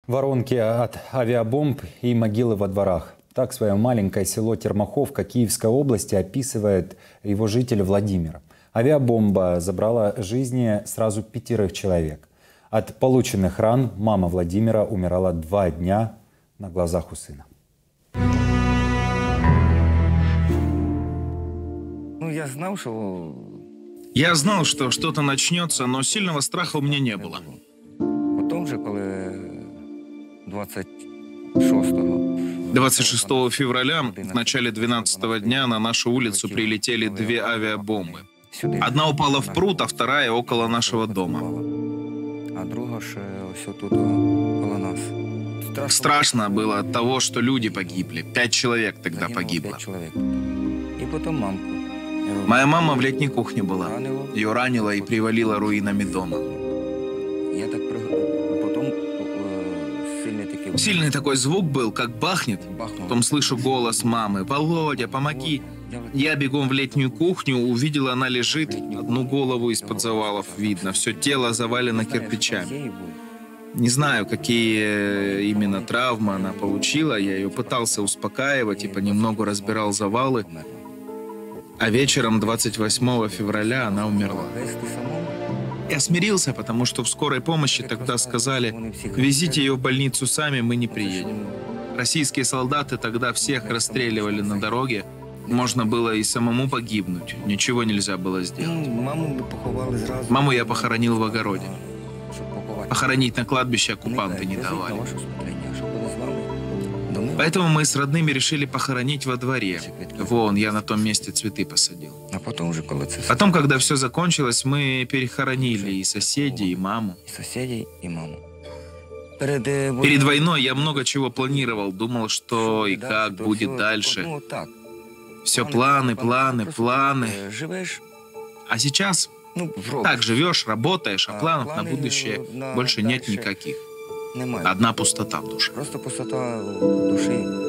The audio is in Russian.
Воронки от авиабомб и могилы во дворах. Так свое маленькое село Термаховка Киевской области описывает его житель Владимир. Авиабомба забрала жизни сразу 5 человек. От полученных ран мама Владимира умирала 2 дня на глазах у сына. Я знал, что что-то начнется, но сильного страха у меня не было. Потом же, коли 26-го. 26 февраля, в начале 12-го дня, на нашу улицу прилетели 2 авиабомбы. Одна упала в пруд, а вторая около нашего дома. А друга ще ось тут коло нас. Страшно было от того, что люди погибли. 5 человек тогда погибло. 5 чоловік. І потім мамку. Моя мама в летней кухне была. Ее ранило и привалило руинами дома. Я так потім сильний такий... Сильный такой звук был, как бахнет. Потом слышу голос мамы: «Володя, помоги!» Я бегом в летнюю кухню, увидел, она лежит, одну голову из-под завалов видно, все тело завалено кирпичами. Не знаю, какие именно травмы она получила, я ее пытался успокаивать и понемногу разбирал завалы. А вечером 28 февраля она умерла. Я смирился, потому что в скорой помощи тогда сказали: «Везите ее в больницу сами, мы не приедем». Российские солдаты тогда всех расстреливали на дороге. Можно было и самому погибнуть. Ничего нельзя было сделать. Маму я похоронил в огороде. Похоронить на кладбище оккупанты не давали. Поэтому мы с родными решили похоронить во дворе. Вон, я на том месте цветы посадил. Потом, когда все закончилось, мы перехоронили и соседей, и маму. Перед войной я много чего планировал. Думал, что и как будет дальше. Все планы, планы, планы. А сейчас так живешь, работаешь, а планов на будущее больше нет никаких. Одна пустота в душе. Просто пустота в душі.